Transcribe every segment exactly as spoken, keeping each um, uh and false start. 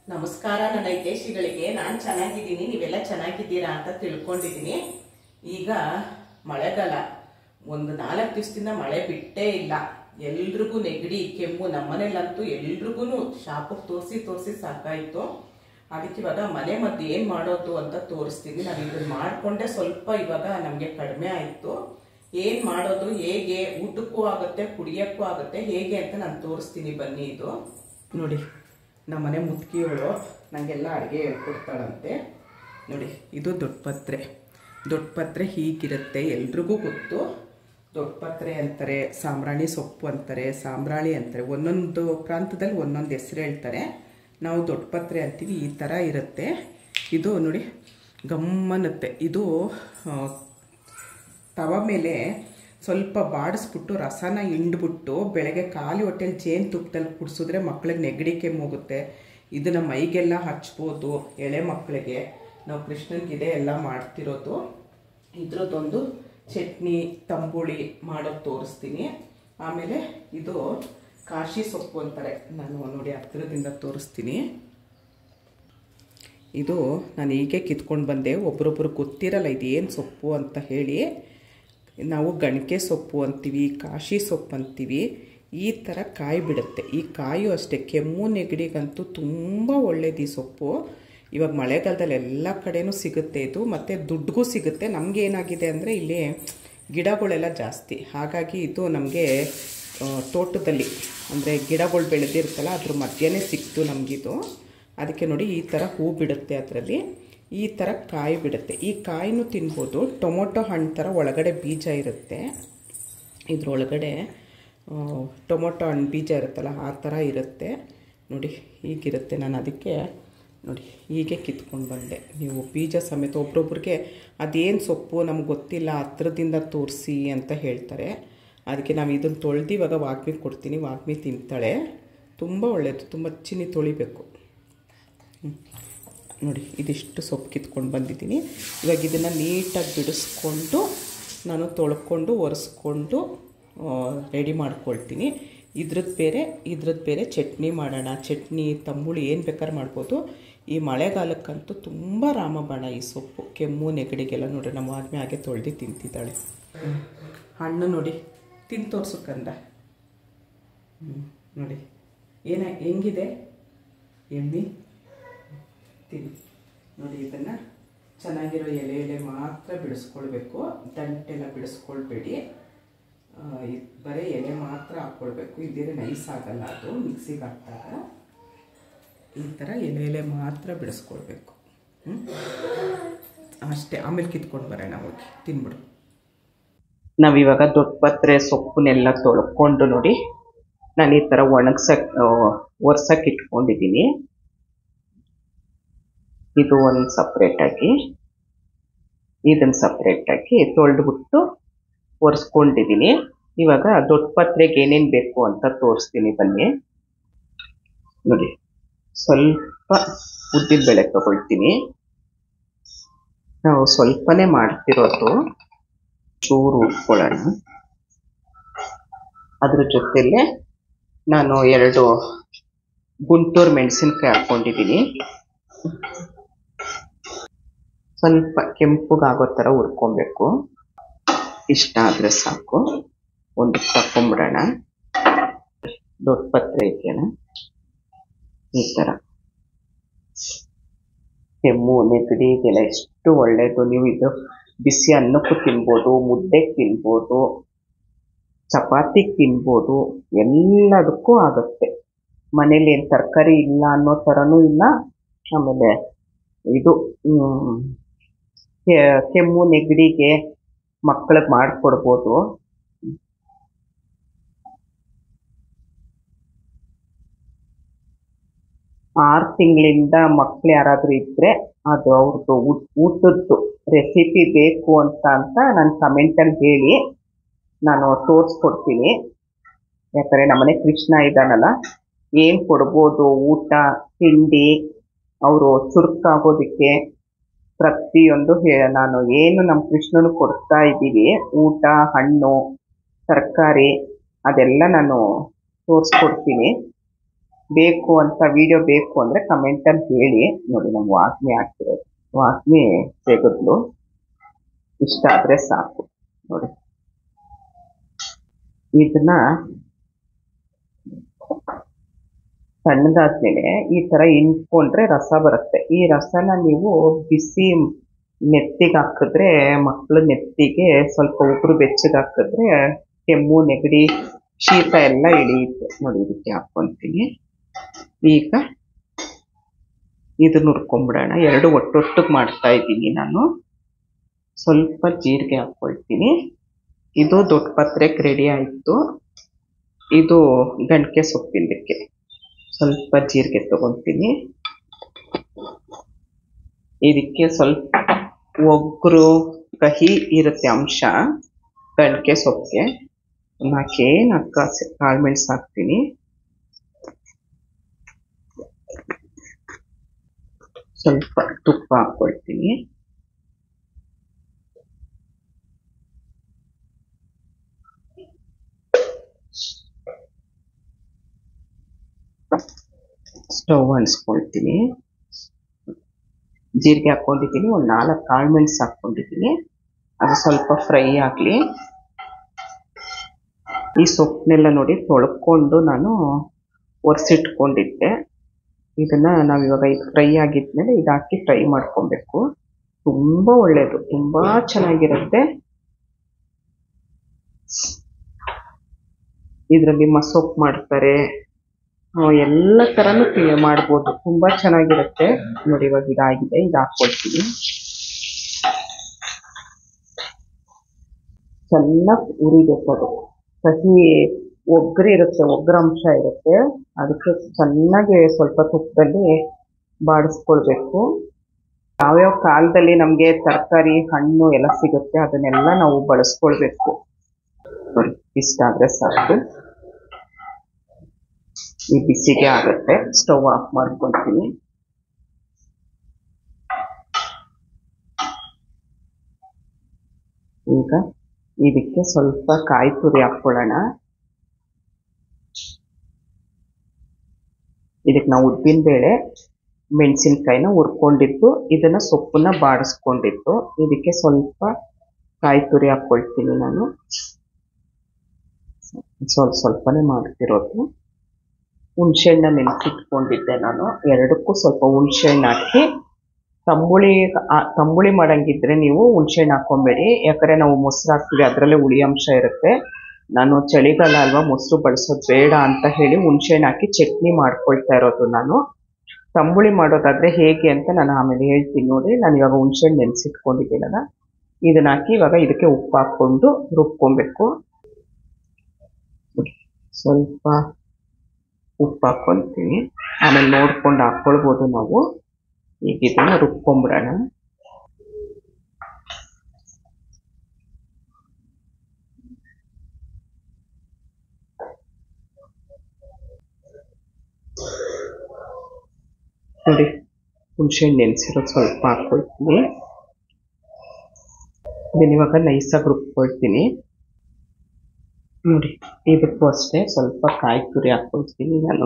ನಮಸ್ಕಾರ ನನ್ನ ಹಿತೈಷಿಗಳಿಗೆ. ನಾನು ಚೆನ್ನಾಗಿದ್ದೀನಿ, ನೀವೆಲ್ಲ ಚೆನ್ನಾಗಿದ್ದೀರಾ ಅಂತ ತಿಳ್ಕೊಂಡಿದ್ದೀನಿ. ಈಗ ಮಳೆಗಾಲ, ಒಂದು ನಾಲ್ಕು ದಿವಸದಿಂದ ಮಳೆ ಬಿಟ್ಟೇ ಇಲ್ಲ. ಎಲ್ರಿಗೂ ನೆಗಡಿ ಕೆಮ್ಮು, ನಮ್ಮನೇಲಂತೂ ಎಲ್ರಿಗೂ ಶಾಪಕ್ಕೆ ತೋರಿಸಿ ತೋರಿಸಿ ಸಾಕಾಯಿತು. ಅದಕ್ಕೆ ಇವಾಗ ಮನೆ ಮದ್ದು ಏನು ಮಾಡೋದು ಅಂತ ತೋರಿಸ್ತೀನಿ. ನಾನು ಇದನ್ನು ಮಾಡಿಕೊಂಡೆ ಸ್ವಲ್ಪ ಇವಾಗ ನಮಗೆ ಕಡಿಮೆ ಆಯಿತು. ಏನು ಮಾಡೋದು, ಹೇಗೆ ಊಟಕ್ಕೂ ಆಗುತ್ತೆ ಕುಡಿಯೋಕ್ಕೂ ಆಗುತ್ತೆ ಹೇಗೆ ಅಂತ ನಾನು ತೋರಿಸ್ತೀನಿ ಬನ್ನಿ. ಇದು ನೋಡಿ, ನಮ್ಮನೆ ಮುದುಕಿಯವಳು ನನಗೆಲ್ಲ ಅಡುಗೆ ಹೇಳ್ಕೊಡ್ತಾಳಂತೆ. ನೋಡಿ, ಇದು ದೊಡ್ಡ ಪತ್ರೆ. ದೊಡ್ಡ ಪತ್ರೆ ಹೀಗಿರುತ್ತೆ, ಎಲ್ರಿಗೂ ಗೊತ್ತು. ದೊಡ್ಡ ಪತ್ರೆ ಅಂತಾರೆ, ಸಾಂಬ್ರಾಣಿ ಸೊಪ್ಪು ಅಂತಾರೆ, ಸಾಂಬ್ರಾಣಿ ಅಂತಾರೆ. ಒಂದೊಂದು ಪ್ರಾಂತದಲ್ಲಿ ಒಂದೊಂದು ಹೆಸರು ಹೇಳ್ತಾರೆ. ನಾವು ದೊಡ್ಡ ಪತ್ರೆ ಅಂತೀವಿ. ಈ ಥರ ಇರುತ್ತೆ. ಇದು ನೋಡಿ ಗಮ್ಮನ್ನುತ್ತೆ. ಇದು ತವ ಮೇಲೆ ಸ್ವಲ್ಪ ಬಾಡಿಸ್ಬಿಟ್ಟು ರಸನ ಹಿಂಡ್ಬಿಟ್ಟು ಬೆಳಗ್ಗೆ ಖಾಲಿ ಹೊಟ್ಟೆಲಿ ಜೇನು ತುಪ್ಪದಲ್ಲಿ ಕುಡಿಸಿದ್ರೆ ಮಕ್ಳಿಗೆ ನೆಗಡಿ ಕೆಮ್ಮೋಗುತ್ತೆ. ಇದನ್ನು ಮೈಗೆಲ್ಲ ಹಚ್ಬೋದು. ಎಳೆ ಮಕ್ಕಳಿಗೆ ನಾವು ಕೃಷ್ಣನಿಗಿದೆ ಎಲ್ಲ ಮಾಡ್ತಿರೋದು. ಇದ್ರದ್ದೊಂದು ಚಟ್ನಿ ತಂಬುಳಿ ಮಾಡೋದು ತೋರಿಸ್ತೀನಿ. ಆಮೇಲೆ ಇದು ಕಾಶಿ ಸೊಪ್ಪು ಅಂತಾರೆ. ನಾನು ನೋಡಿ ಹತ್ತಿರದಿಂದ ತೋರಿಸ್ತೀನಿ. ಇದು ನಾನು ಹೀಗೆ ಕಿತ್ಕೊಂಡು ಬಂದೆ. ಒಬ್ರೊಬ್ರು ಗೊತ್ತಿರಲ್ಲ ಇದೇನು ಸೊಪ್ಪು ಅಂತ ಹೇಳಿ. ನಾವು ಗಣಕೆ ಸೊಪ್ಪು ಅಂತೀವಿ, ಕಾಶಿ ಸೊಪ್ಪು ಅಂತೀವಿ. ಈ ಥರ ಕಾಯಿ ಬಿಡುತ್ತೆ. ಈ ಕಾಯು ಅಷ್ಟೇ ಕೆಮ್ಮು ನೆಗಡಿಗಂತೂ ತುಂಬ ಒಳ್ಳೇದು ಈ ಸೊಪ್ಪು. ಇವಾಗ ಮಳೆಗಾಲದಲ್ಲಿ ಎಲ್ಲ ಕಡೆನೂ ಸಿಗುತ್ತೆ ಇದು, ಮತ್ತು ದುಡ್ಡಿಗೂ ಸಿಗುತ್ತೆ. ನಮಗೇನಾಗಿದೆ ಅಂದರೆ ಇಲ್ಲಿ ಗಿಡಗಳೆಲ್ಲ ಜಾಸ್ತಿ, ಹಾಗಾಗಿ ಇದು ನಮಗೆ ತೋಟದಲ್ಲಿ ಅಂದರೆ ಗಿಡಗಳು ಬೆಳೆದಿರುತ್ತಲ್ಲ ಅದ್ರ ಮಧ್ಯನೇ ಸಿಕ್ತು ನಮಗಿದು. ಅದಕ್ಕೆ ನೋಡಿ ಈ ಥರ ಹೂ ಬಿಡುತ್ತೆ, ಅದರಲ್ಲಿ ಈ ಥರ ಕಾಯಿ ಬಿಡುತ್ತೆ. ಈ ಕಾಯಿನೂ ತಿನ್ಬೋದು. ಟೊಮೊಟೊ ಹಣ್ಣು ಥರ ಒಳಗಡೆ ಬೀಜ ಇರುತ್ತೆ. ಇದ್ರೊಳಗಡೆ ಟೊಮೊಟೊ ಹಣ್ಣು ಬೀಜ ಇರುತ್ತಲ್ಲ ಆ ಥರ ಇರುತ್ತೆ. ನೋಡಿ ಹೀಗಿರುತ್ತೆ. ನಾನು ಅದಕ್ಕೆ ನೋಡಿ ಹೀಗೆ ಕಿತ್ಕೊಂಡು ಬಂದೆ. ನೀವು ಬೀಜ ಸಮೇತ ಒಬ್ರೊಬ್ರಿಗೆ ಅದೇನು ಸೊಪ್ಪು ನಮ್ಗೆ ಗೊತ್ತಿಲ್ಲ ಹತ್ರದಿಂದ ತೋರಿಸಿ ಅಂತ ಹೇಳ್ತಾರೆ. ಅದಕ್ಕೆ ನಾವು ಇದನ್ನು ತೊಳೆದು ಇವಾಗ ವಾಗ್ಮಿ ಕೊಡ್ತೀನಿ. ವಾಗ್ಮಿ ತಿಂತಾಳೆ. ತುಂಬ ಒಳ್ಳೆಯದು. ತುಂಬ ಚಿನ್ನಿ ತೊಳಿಬೇಕು. ನೋಡಿ ಇದಿಷ್ಟು ಸೊಪ್ಪು ಕಿತ್ಕೊಂಡು ಬಂದಿದ್ದೀನಿ. ಇವಾಗ ಇದನ್ನು ನೀಟಾಗಿ ಬಿಡಿಸ್ಕೊಂಡು ನಾನು ತೊಳ್ಕೊಂಡು ಒರೆಸ್ಕೊಂಡು ರೆಡಿ ಮಾಡ್ಕೊಳ್ತೀನಿ. ಇದ್ರದ್ದು ಬೇರೆ ಇದ್ರದ್ದು ಬೇರೆ ಚಟ್ನಿ ಮಾಡೋಣ. ಚಟ್ನಿ ತಂಬುಳಿ ಏನು ಬೇಕಾದ್ರೂ ಮಾಡ್ಬೋದು. ಈ ಮಳೆಗಾಲಕ್ಕಂತೂ ತುಂಬ ರಾಮಬಾಣ ಈ ಸೊಪ್ಪು. ಕೆಮ್ಮು ನೆಗಡಿಗೆಲ್ಲ ನೋಡ್ರಿ ನಮ್ಮ ಆದ್ಮೆ ಹಾಗೆ ತೊಳೆದು ತಿಂತಿದ್ದಾಳೆ. ಹಣ್ಣು ನೋಡಿ ತಿಂದು ತೋರ್ಸಕ್ಕಂದ. ಹ್ಞೂ ನೋಡಿ ಏನ ಹೆಂಗಿದೆ ಎಣ್ಣೆ ತಿನ್ನಿ. ನೋಡಿ ಇದನ್ನು ಚೆನ್ನಾಗಿರೋ ಎಲೆ ಎಲೆ ಮಾತ್ರ ಬಿಡಿಸ್ಕೊಳ್ಬೇಕು. ದಂಟೆಲ್ಲ ಬಿಡಿಸ್ಕೊಳ್ಬೇಡಿ. ಬರೀ ಎಲೆ ಮಾತ್ರ ಹಾಕ್ಕೊಳ್ಬೇಕು. ಇದ್ದರೆ ನೈಸ್ ಆಗಲ್ಲ, ಅದು ಮಿಕ್ಸಿಗೆ ಹಾಕ್ದಾಗ. ಈ ಥರ ಎಲೆ ಎಲೆ ಮಾತ್ರ ಬಿಡಿಸ್ಕೊಳ್ಬೇಕು. ಹ್ಞೂ ಅಷ್ಟೇ. ಆಮೇಲೆ ಕಿತ್ಕೊಂಡು ಬರೋಣ ಹೋಗಿ ತಿನ್ಬಿಡು. ನಾವಿವಾಗ ದೊಡ್ಡ ಪತ್ರೆ ಸೊಪ್ಪನ್ನೆಲ್ಲ ತೊಳ್ಕೊಂಡು ನೋಡಿ ನಾನು ಈ ಥರ ಒಣಗ್ಸಕ್ಕೆ ಒರ್ಸಕ್ಕೆ ಇಟ್ಕೊಂಡಿದ್ದೀನಿ. ಇದು ಒಂದು ಸಪ್ರೇಟಾಗಿ, ಇದನ್ನು ಸಪ್ರೇಟಾಗಿ ತೊಳೆದ್ಬಿಟ್ಟು ಒರೆಸ್ಕೊಂಡಿದ್ದೀನಿ. ಇವಾಗ ದೊಡ್ಡ ಪತ್ರೆಗೆ ಏನೇನು ಬೇಕು ಅಂತ ತೋರಿಸ್ತೀನಿ ಬನ್ನಿ. ನೋಡಿ ಸ್ವಲ್ಪ ಉದ್ದಿನ ಬೇಳೆ ತಗೊಳ್ತೀನಿ. ನಾವು ಸ್ವಲ್ಪನೇ ಮಾಡ್ತಿರೋದು. ಚೂರು ಉಟ್ಕೊಳ್ಳೋಣ. ಅದ್ರ ಜೊತೆಲೆ ನಾನು ಎರಡು ಗುಂಟೂರು ಮೆಣಸಿನ್ಕಾಯಿ ಹಾಕ್ಕೊಂಡಿದ್ದೀನಿ. ಸ್ವಲ್ಪ ಕೆಂಪುಗಾಗೋ ಥರ ಹುರ್ಕೊಬೇಕು. ಇಷ್ಟ ಆದರೆ ಸಾಕು. ಒಂದು ತಕೊಂಬಿಡೋಣ. ದೊಡ್ಡ ಪತ್ರೆ ಇದೆಯಲ್ಲ ಈ ಥರ ಕೆಮ್ಮು ನೆಗಡಿಗೆಲ್ಲ ಎಷ್ಟು ಒಳ್ಳೆಯದು. ನೀವು ಇದು ಬಿಸಿ ಅನ್ನಕ್ಕೂ ತಿನ್ಬೋದು, ಮುದ್ದೆಗೆ ತಿನ್ಬೋದು, ಚಪಾತಿಗೆ ತಿನ್ಬೋದು, ಎಲ್ಲದಕ್ಕೂ ಆಗುತ್ತೆ. ಮನೇಲಿ ಏನು ತರಕಾರಿ ಇಲ್ಲ ಅನ್ನೋ ಥರನೂ ಇಲ್ಲ. ಆಮೇಲೆ ಇದು ಕೆಮ್ಮು ನೆಗಡಿಗೆ ಮಕ್ಕಳಿಗೆ ಮಾಡಿಕೊಡ್ಬೋದು. ಆರು ತಿಂಗಳಿಂದ ಮಕ್ಕಳು ಯಾರಾದರೂ ಇದ್ದರೆ ಅದು ಅವ್ರದ್ದು ಊಟದ್ದು ರೆಸಿಪಿ ಬೇಕು ಅಂತ ಅಂತ ನಾನು ಕಮೆಂಟಲ್ಲಿ ಹೇಳಿ ನಾನು ತೋರಿಸ್ಕೊಡ್ತೀನಿ. ಯಾಕಂದರೆ ನಮ್ಮನೆ ಕೃಷ್ಣ ಇದ್ದಾನಲ್ಲ, ಏನು ಕೊಡ್ಬೋದು ಊಟ ತಿಂಡಿ ಅವರು ಚುರುಕಾಗೋದಕ್ಕೆ ಪ್ರತಿಯೊಂದು ನಾನು ಏನು ನಮ್ಮ ಕೃಷ್ಣನು ಕೊಡ್ತಾ ಇದ್ದೀವಿ ಊಟ ಹಣ್ಣು ತರಕಾರಿ ಅದೆಲ್ಲ ನಾನು ತೋರಿಸ್ಕೊಡ್ತೀನಿ. ಬೇಕು ಅಂತ ವಿಡಿಯೋ ಬೇಕು ಅಂದರೆ ಕಮೆಂಟಲ್ಲಿ ಹೇಳಿ. ನೋಡಿ ನಾವು ವಾಸನೆ ಹಾಕ್ತಿರೋದು, ವಾಸನೆ ತೆಗೆದ್ಲು, ಇಷ್ಟ ಆದರೆ ಸಾಕು. ನೋಡಿ ಇದನ್ನ ತಣ್ಣಗಾದ್ಮೇಲೆ ಈ ಥರ ಇಂಟ್ಕೊಂಡ್ರೆ ರಸ ಬರುತ್ತೆ. ಈ ರಸನ ನೀವು ಬಿಸಿ ನೆತ್ತಿಗೆ ಹಾಕಿದ್ರೆ, ಮಕ್ಕಳ ನೆತ್ತಿಗೆ ಸ್ವಲ್ಪ ಉಗುರು ಬೆಚ್ಚಗೆ ಹಾಕಿದ್ರೆ ಕೆಮ್ಮು ನೆಗಡಿ ಶೀತ ಎಲ್ಲ ಇಳಿಯುತ್ತೆ. ನೋಡಿ ಇದಕ್ಕೆ ಹಾಕ್ಕೊಂತೀನಿ. ಈಗ ಇದನ್ನ ಹುರ್ಕೊಂಡ್ಬಿಡೋಣ. ಎರಡು ಒಟ್ಟೊಟ್ಟಿಗೆ ಮಾಡ್ತಾ ಇದ್ದೀನಿ ನಾನು. ಸ್ವಲ್ಪ ಜೀರಿಗೆ ಹಾಕ್ಕೊಳ್ತೀನಿ. ಇದು ದೊಡ್ಡ ಪಾತ್ರೆಗೆ ರೆಡಿ ಆಯಿತು. ಇದು ಗಂಟೆ ಸೊಪ್ಪಿಂದಕ್ಕೆ ಸ್ವಲ್ಪ ಜೀರಿಗೆ ತಗೊತೀನಿ. ಇದಕ್ಕೆ ಸ್ವಲ್ಪ ಒಗ್ರು ಕಹಿ ಇರುತ್ತೆ ಅಂಶ ಗಂಟೆ ಸೊಪ್ಪಿಗೆ. ನಾಲ್ಕೇ ನಾಲ್ಕು ಕಾಳು ಮೆಣಸು ಹಾಕ್ತೀನಿ. ಸ್ವಲ್ಪ ತುಪ್ಪ ಹಾಕ್ಕೊಳ್ತೀನಿ. ಸ್ಟವ್ ಅನ್ಸ್ಕೊಳ್ತೀನಿ. ಜೀರಿಗೆ ಹಾಕ್ಕೊಂಡಿದ್ದೀನಿ, ಒಂದು ನಾಲ್ಕು ಕಾಳು ಮೆಣಸು ಹಾಕ್ಕೊಂಡಿದ್ದೀನಿ. ಅದು ಸ್ವಲ್ಪ ಫ್ರೈ ಆಗಲಿ. ಈ ಸೊಪ್ಪನ್ನೆಲ್ಲ ನೋಡಿ ತೊಳ್ಕೊಂಡು ನಾನು ಒರೆಸಿಟ್ಕೊಂಡಿದ್ದೆ. ಇದನ್ನ ನಾವಿವಾಗ ಇದು ಫ್ರೈ ಆಗಿದ್ಮೇಲೆ ಇದು ಹಾಕಿ ಫ್ರೈ ಮಾಡ್ಕೊಬೇಕು. ತುಂಬ ಒಳ್ಳೆಯದು, ತುಂಬ ಚೆನ್ನಾಗಿರುತ್ತೆ. ಇದರಲ್ಲಿ ಮಸೊಪ್ಪು ಮಾಡ್ತಾರೆ, ಎಲ್ಲ ಥರನೂ ಮಾಡ್ಬೋದು, ತುಂಬ ಚೆನ್ನಾಗಿರುತ್ತೆ. ನೋಡಿ ಇವಾಗ ಇದಾಗಿದೆ, ಇದು ಹಾಕ್ಕೊಳ್ತೀನಿ. ಚೆನ್ನಾಗಿ ಉರಿಬೇಕು. ಅದು ಕಹಿ ಒಗ್ಗರಿ ಇರುತ್ತೆ, ಒಗ್ಗರಂಶ ಇರುತ್ತೆ. ಅದಕ್ಕೆ ಚೆನ್ನಾಗಿ ಸ್ವಲ್ಪ ತುಪ್ಪದಲ್ಲಿ ಬಾಡಿಸ್ಕೊಳ್ಬೇಕು. ಯಾವ್ಯಾವ ಕಾಲದಲ್ಲಿ ನಮಗೆ ತರಕಾರಿ ಹಣ್ಣು ಎಲ್ಲ ಸಿಗುತ್ತೆ ಅದನ್ನೆಲ್ಲ ನಾವು ಬಳಸ್ಕೊಳ್ಬೇಕು. ಇಷ್ಟ ಆದರೆ ಸಾಕು. ಈ ಬಿಸಿಗೆ ಆಗುತ್ತೆ. ಸ್ಟವ್ ಆಫ್ ಮಾಡ್ಕೊಳ್ತೀನಿ. ಈಗ ಇದಕ್ಕೆ ಸ್ವಲ್ಪ ಕಾಯಿ ತುರಿ ಹಾಕ್ಕೊಳ್ಳೋಣ. ಇದಕ್ಕೆ ನಾವು ಉದ್ದಿನ ಬೇಳೆ ಮೆಣಸಿನ್ಕಾಯಿನ ಹುರ್ಕೊಂಡಿದ್ದು, ಇದನ್ನ ಸೊಪ್ಪನ್ನ ಬಾಡಿಸ್ಕೊಂಡಿದ್ದು, ಇದಕ್ಕೆ ಸ್ವಲ್ಪ ಕಾಯಿ ತುರಿ ಹಾಕ್ಕೊಳ್ತೀನಿ ನಾನು. ಸ್ವಲ್ಪ ಸ್ವಲ್ಪನೇ ಮಾಡ್ತಿರೋದು. ಹುಣಸೆಹಣ್ಣ ನೆನೆಸಿಟ್ಕೊಂಡಿದ್ದೆ ನಾನು. ಎರಡಕ್ಕೂ ಸ್ವಲ್ಪ ಹುಣಸೆಹಣ್ಣು ಹಾಕಿ, ತಂಬುಳಿ ತಂಬುಳಿ ಮಾಡಂಗಿದ್ರೆ ನೀವು ಹುಣಸೆಹಣ್ಣು ಹಾಕ್ಕೊಬೇಡಿ, ಯಾಕಂದರೆ ನಾವು ಮೊಸರು ಹಾಕ್ತೀವಿ, ಅದರಲ್ಲೇ ಹುಳಿ ಅಂಶ ಇರುತ್ತೆ. ನಾನು ಚಳಿಗಾಲ ಅಲ್ವಾ, ಮೊಸರು ಬಳಸೋದು ಬೇಡ ಅಂತ ಹೇಳಿ ಹುಣಸೆಹಣ್ಣು ಹಾಕಿ ಚಟ್ನಿ ಮಾಡ್ಕೊಳ್ತಾ ಇರೋದು ನಾನು. ತಂಬುಳಿ ಮಾಡೋದಾದರೆ ಹೇಗೆ ಅಂತ ನಾನು ಆಮೇಲೆ ಹೇಳ್ತೀನಿ ನೋಡಿ. ನಾನು ಇವಾಗ ಹುಣಸೆಹಣ್ಣು ನೆನೆಸಿಟ್ಕೊಂಡಿದ್ದೀನಲ್ಲ, ಇದನ್ನ ಹಾಕಿ ಇವಾಗ ಇದಕ್ಕೆ ಉಪ್ಪು ಹಾಕ್ಕೊಂಡು ರುಬ್ಕೊಬೇಕು. ಸ್ವಲ್ಪ ಉಪ್ಪು ಹಾಕ್ಕೊಳ್ತೀನಿ, ಆಮೇಲೆ ನೋಡ್ಕೊಂಡು ಹಾಕ್ಕೊಳ್ಬೋದು ನಾವು. ಈಗ ಇದನ್ನು ರುಬ್ಕೊಂಬಿಡೋಣ. ನೋಡಿ ಹುಣಸೆಹಣ್ಣು ನೆನೆಸಿರೋದು ಸ್ವಲ್ಪ ಹಾಕ್ಕೊಳ್ತೀನಿ. ಇದನ್ನ ಇವಾಗ ನೈಸಾಗಿ ರುಬ್ಕೊಳ್ತೀನಿ. ನೋಡಿ ಇದಕ್ಕೂ ಅಷ್ಟೇ ಸ್ವಲ್ಪ ಕಾಯಿ ತುರಿ ಹಾಕ್ಕೊಳ್ತೀನಿ ನಾನು.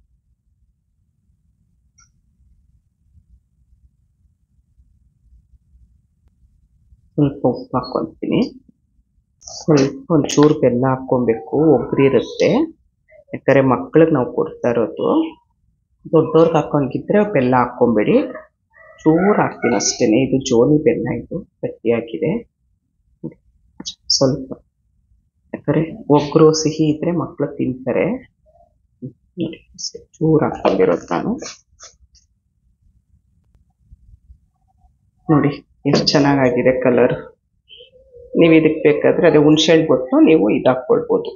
ಸ್ವಲ್ಪ ಉಪ್ಪು ಹಾಕ್ಕೊಳ್ತೀನಿ. ಸ್ವಲ್ಪ ಒಂಚೂರು ಬೆಲ್ಲ ಹಾಕ್ಕೊಬೇಕು, ಒಗ್ಗರಿ ಇರುತ್ತೆ. ಯಾಕಂದರೆ ಮಕ್ಳಿಗೆ ನಾವು ಕೊಡ್ತಾ ಇರೋದು. ದೊಡ್ಡವ್ರಿಗೆ ಹಾಕೊಂಗಿದ್ರೆ ಬೆಲ್ಲ ಹಾಕ್ಕೊಬೇಡಿ, ಚೂರು ಹಾಕ್ತೀನಿ ಅಷ್ಟೇ. ಇದು ಜೋನಿ ಬೆಲ್ಲ, ಇದು ಗಟ್ಟಿಯಾಗಿದೆ. ಸ್ವಲ್ಪ ಯಾಕಂದರೆ ಒಗ್ಗರು ಸಿಹಿ ಇದ್ರೆ ಮಕ್ಕಳು ತಿಂತಾರೆ. ನೋಡಿ ಅಷ್ಟೇ, ಚೂರು ಹಾಕ್ಕೊಂಡಿರೋದು ನಾನು. ನೋಡಿ ಎಷ್ಟು ಚೆನ್ನಾಗಾಗಿದೆ ಕಲರ್. ನೀವು ಇದಕ್ಕೆ ಬೇಕಾದರೆ ಅದೇ ಹುಣಸೆಹಣ್ಣು ಗೊತ್ತು ನೀವು ಇದು ಹಾಕ್ಕೊಳ್ಬೋದು.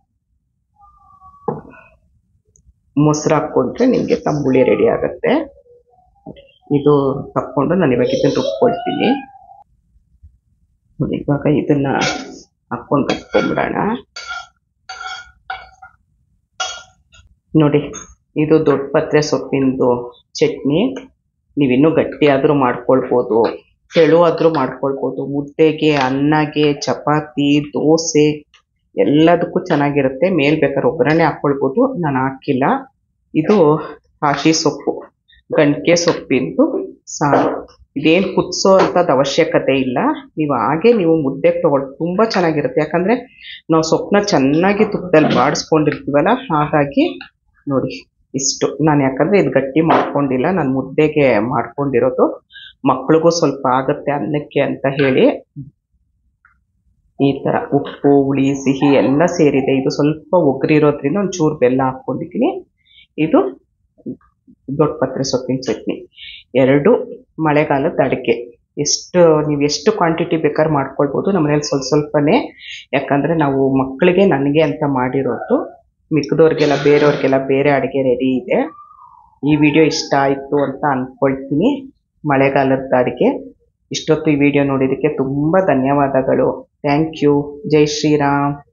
ಮೊಸರು ಹಾಕ್ಕೊಂಡ್ರೆ ನಿಮಗೆ ತಂಬುಳಿ ರೆಡಿ ಆಗುತ್ತೆ. ಇದು ತಕ್ಕೊಂಡು ನಾನು ಇವಾಗ ಇದನ್ನು ರುಬ್ಕೊಳ್ತೀನಿ. ನೋಡಿ ಇವಾಗ ಇದನ್ನ ಹಾಕ್ಕೊಂಡು ರುಬ್ಕೊಂಡ್ಬಿಡೋಣ. ನೋಡಿ ಇದು ದೊಡ್ಡ ಪತ್ರೆ ಸೊಪ್ಪಿಂದು ಚಟ್ನಿ. ನೀವಿನ್ನೂ ಗಟ್ಟಿಯಾದರೂ ಮಾಡ್ಕೊಳ್ಬೋದು, ತೆಳು ಆದರೂ ಮಾಡ್ಕೊಳ್ಬೋದು. ಮುದ್ದೆಗೆ, ಅನ್ನಗೆ, ಚಪಾತಿ, ದೋಸೆ ಎಲ್ಲದಕ್ಕೂ ಚೆನ್ನಾಗಿರುತ್ತೆ. ಮೇಲೆ ಬೇಕಾದ್ರೆ ಒಗ್ಗರಣೆ ಹಾಕ್ಕೊಳ್ಬೋದು, ನಾನು ಹಾಕಿಲ್ಲ. ಇದು ಕಾಶಿ ಸೊಪ್ಪು, ಗಂಟೆ ಸೊಪ್ಪಿಂದು ಸಾರು. ಇದೇನು ಕುದಿಸೋ ಅಂಥದ್ದು ಅವಶ್ಯಕತೆ ಇಲ್ಲ, ನೀವು ಹಾಗೆ ನೀವು ಮುದ್ದೆಗೆ ತೊಗೊಳ್ಳಿ ತುಂಬ ಚೆನ್ನಾಗಿರುತ್ತೆ. ಯಾಕಂದರೆ ನಾವು ಸೊಪ್ಪನ್ನ ಚೆನ್ನಾಗಿ ತುಪ್ಪದಲ್ಲಿ ಬಾಡಿಸ್ಕೊಂಡಿರ್ತೀವಲ್ಲ, ಹಾಗಾಗಿ ನೋಡಿ ಇಷ್ಟು. ನಾನು ಯಾಕಂದರೆ ಇದು ಗಟ್ಟಿ ಮಾಡ್ಕೊಂಡಿಲ್ಲ, ನಾನು ಮುದ್ದೆಗೆ ಮಾಡ್ಕೊಂಡಿರೋದು. ಮಕ್ಳಿಗೂ ಸ್ವಲ್ಪ ಆಗುತ್ತೆ ಅನ್ನಕ್ಕೆ ಅಂತ ಹೇಳಿ ಈ ಥರ ಉಪ್ಪು ಹುಳಿ ಸಿಹಿ ಎಲ್ಲ ಸೇರಿದೆ. ಇದು ಸ್ವಲ್ಪ ಒಗ್ರಿರೋದ್ರಿಂದ ಒಂಚೂರು ಬೆಲ್ಲ ಹಾಕ್ಕೊಂಡಿದ್ದೀನಿ. ಇದು ದೊಡ್ಡ ಪತ್ರೆ ಸೊಪ್ಪಿನ ಚಟ್ನಿ. ಎರಡು ಮಳೆಗಾಲದ ಅಡಿಕೆ. ಎಷ್ಟು ನೀವು ಎಷ್ಟು ಕ್ವಾಂಟಿಟಿ ಬೇಕಾದ್ರೆ ಮಾಡ್ಕೊಳ್ಬೋದು. ನಮ್ಮನೇಲಿ ಸ್ವಲ್ಪ ಸ್ವಲ್ಪನೇ, ಯಾಕಂದರೆ ನಾವು ಮಕ್ಕಳಿಗೆ ನನಗೆ ಅಂತ ಮಾಡಿರೋದು. ಮಿಕ್ಕಿದವ್ರಿಗೆಲ್ಲ ಬೇರೆಯವ್ರಿಗೆಲ್ಲ ಬೇರೆ ಅಡುಗೆ ರೆಡಿ ಇದೆ. ಈ ವಿಡಿಯೋ ಇಷ್ಟ ಆಯಿತು ಅಂತ ಅಂದ್ಕೊಳ್ತೀನಿ. ಮಳೆಗಾಲದ ಅಡುಗೆ. ಇಷ್ಟೊತ್ತು ಈ ವಿಡಿಯೋ ನೋಡಿದ್ದಕ್ಕೆ ತುಂಬ ಧನ್ಯವಾದಗಳು. Thank you. ಜೈ ಶ್ರೀರಾಮ್.